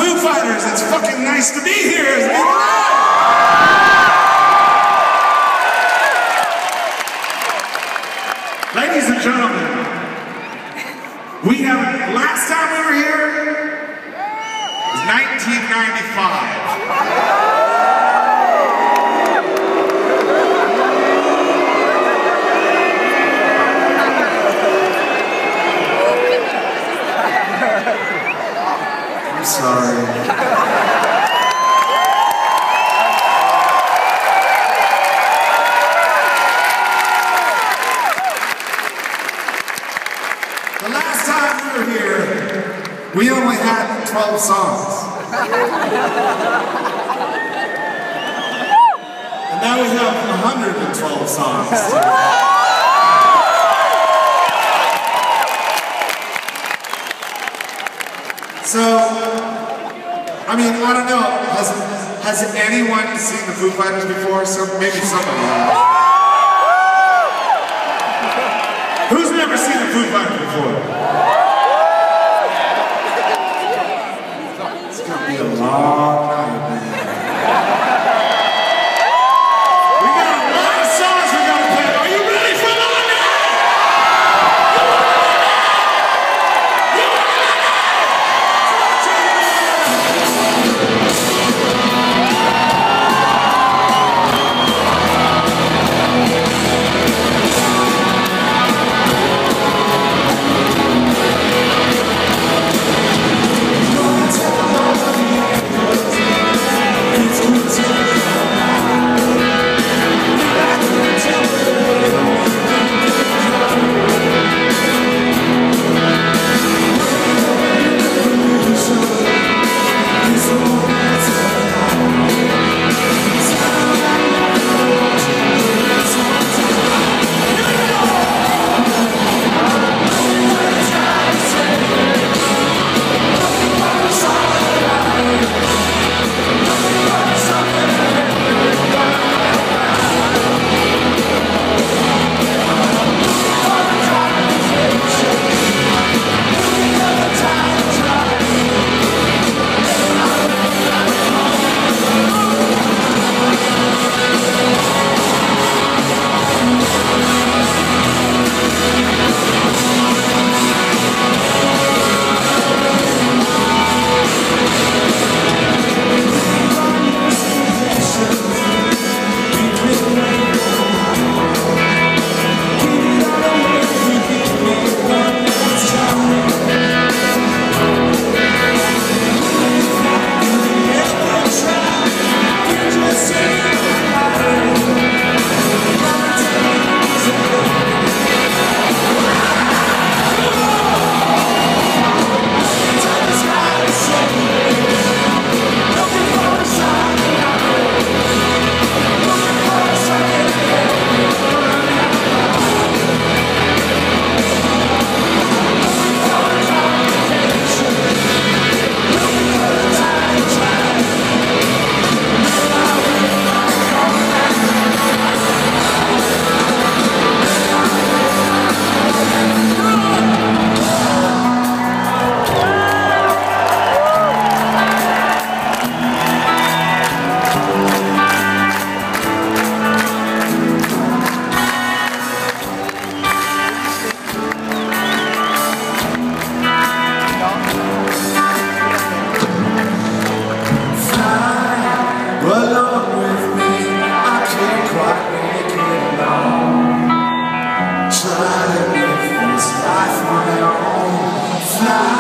Foo Fighters, it's fucking nice to be here, isn't it? Ladies and gentlemen, we have, last time we were here was 1995. I'm sorry. The last time we were here, we only had 12 songs. And now we have 112 songs. So, I mean, I don't know, has anyone seen the Foo Fighters before? So maybe somebody has. Who's never seen the Foo Fighters before? It's gonna be a long night, man. We got a lot of songs we're gonna play. Are you ready for the long night? Try to live this life on my own. Fly.